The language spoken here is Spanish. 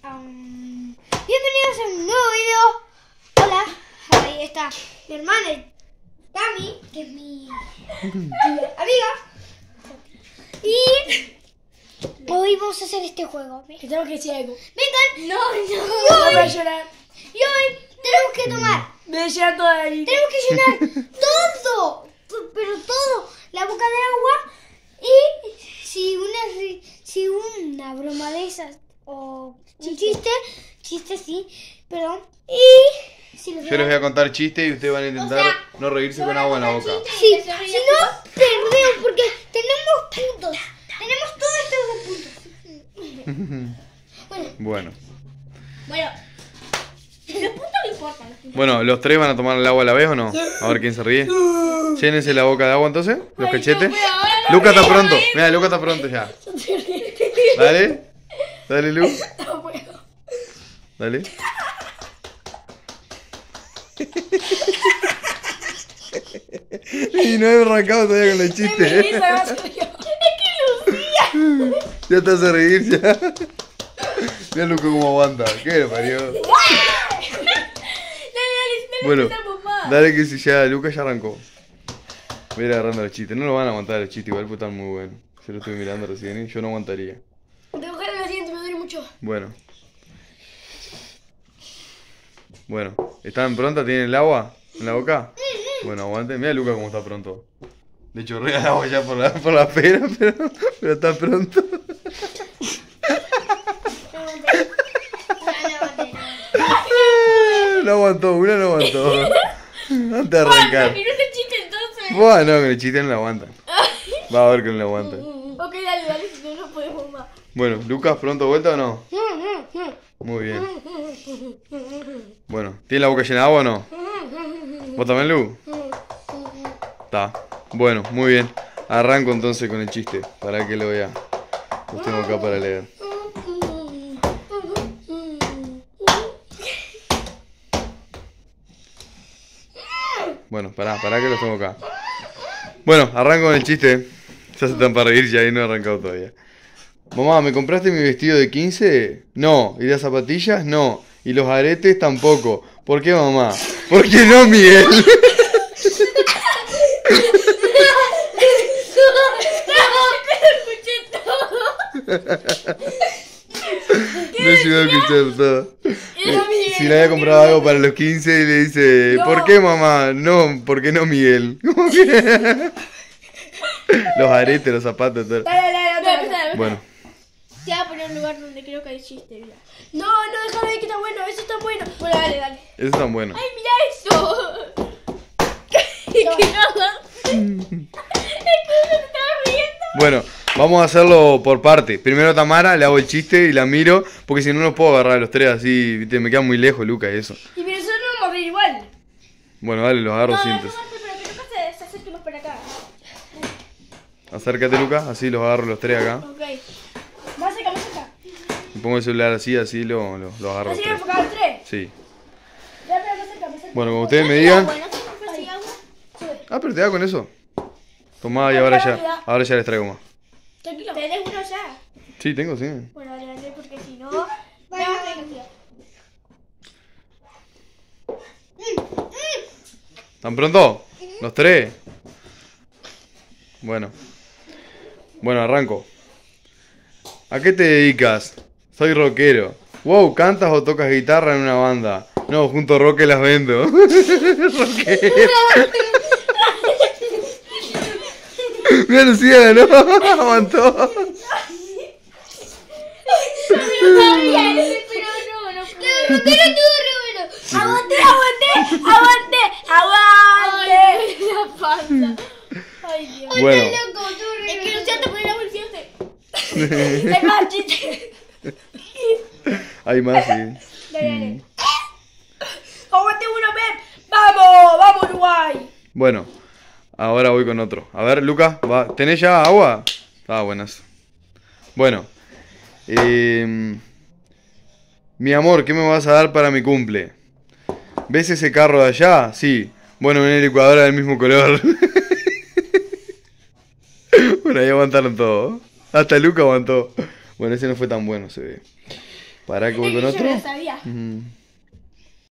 Bienvenidos a un nuevo video. Hola, ahí está mi hermana Tami, que es mi amiga. Y hoy vamos a hacer este juego. Que tengo que decir algo. Vengan. No voy a llorar. Y hoy tenemos que tomar. Me voy a llorar toda la vida. Tenemos que llenar todo, pero todo, la boca de agua. Y si una broma de esas o un chiste sí, perdón. Y si Yo les voy a contar chistes y ustedes van a intentar no reírse con agua en la boca. Sí, si no, perdemos porque tenemos puntos. Tenemos todos estos puntos. Bueno. Los puntos no importan. Bueno, ¿los tres van a tomar el agua a la vez o no? A ver quién se ríe. Llénense la boca de agua entonces, los cachetes. Lucas está pronto. Mira, Lucas está pronto ya. Dale. Dale, Lu. No puedo. Dale. Y no he arrancado todavía con el chiste. Ya te hace reír ya. Mira Lucas cómo aguanta. ¿Qué le parió? Bueno, dale que si ya Lucas ya arrancó. Voy a ir agarrando los chistes. No lo van a aguantar los chistes igual, porque están muy buenos. Yo lo estoy mirando recién y yo no aguantaría. Tengo que la siguiente, me duele mucho. Bueno. Bueno, ¿están prontas? ¿Tienen el agua en la boca? Bueno, aguanten. Mira Lucas cómo está pronto. De hecho, chorrea el agua ya por la pera, pero está pronto. No aguantó, una no aguantó. Antes de arrancar. Que no se chiste entonces. Bueno, con el chiste no la aguantan. Va a ver que no la aguantan. Ok, dale, si no, no podemos más. Bueno, Lucas, ¿pronto vuelta o no? Muy bien. Bueno, ¿tiene la boca llena de agua o no? ¿Vos también, Lu? Está. Bueno, muy bien. Arranco entonces con el chiste, para que lo vea. Los tengo acá para leer. Bueno, pará que los tengo acá. Bueno, arranco con el chiste. Ya se están para reír, ya ahí no he arrancado todavía. Mamá, ¿me compraste mi vestido de 15? No. ¿Y las zapatillas? No. ¿Y los aretes? Tampoco. ¿Por qué, mamá? ¿Por qué no, Miguel? No llegó a escuchar todo. Si le había comprado algo para los 15 y le dice, no. ¿Por qué, mamá? No, ¿por qué no, Miguel? ¿Cómo que? Los aretes, los zapatos, todo. Dale. Bueno. Te voy a poner un lugar donde creo que hay chiste, mira. No, déjame ver que está bueno, eso está bueno. Bueno, dale. Eso es tan bueno. Ay, mira eso. ¿Qué no? Se estaba riendo. Bueno, vamos a hacerlo por parte. Primero a Tamara, le hago el chiste y la miro, porque si no, no puedo agarrar a los tres así, ¿viste? Me queda muy lejos, Lucas, eso. Y pero nosotros no vamos a ver igual. Bueno, dale, los agarro siempre. No, pero que Lucas se acerque más para acá. Acércate, Lucas, así los agarro los tres acá. Ok. Más acá. Me pongo el celular así lo agarro los ¿Así tres. enfocado al 3? Sí. Ya, pero más cerca. Bueno, como ustedes me digan. Bueno, ¿no agua? Ah, pero te da con eso. Tomá y ahora ya les traigo más. Tranquilo. ¿Tenés uno ya? Sí, tengo, sí. Bueno, dale, porque si no... me vas a tener que tirar. ¿Están pronto? ¿Los tres? Bueno, arranco. ¿A qué te dedicas? Soy rockero. Wow, ¿cantas o tocas guitarra en una banda? No, junto a Roque las vendo. Rockero. Mira, Lucía, ¿no? Aguantó. ¡Aguante! La panza. Ay, Dios. Bueno. Es que Lucía te pone la bolsilla usted. Hay más chiste. Hay más, sí. Dale. ¡Aguante uno, Pep! ¡Vamos, Uruguay! Bueno, ahora voy con otro. A ver, Lucas, ¿tenés ya agua? Ah, buenas. Bueno. Mi amor, ¿qué me vas a dar para mi cumple? ¿Ves ese carro de allá? Sí. Bueno, una licuadora del mismo color. Bueno, ahí aguantaron todo. Hasta Luca aguantó. Bueno, ese no fue tan bueno, se ve. Pará que voy Es con que yo otro. no sabía.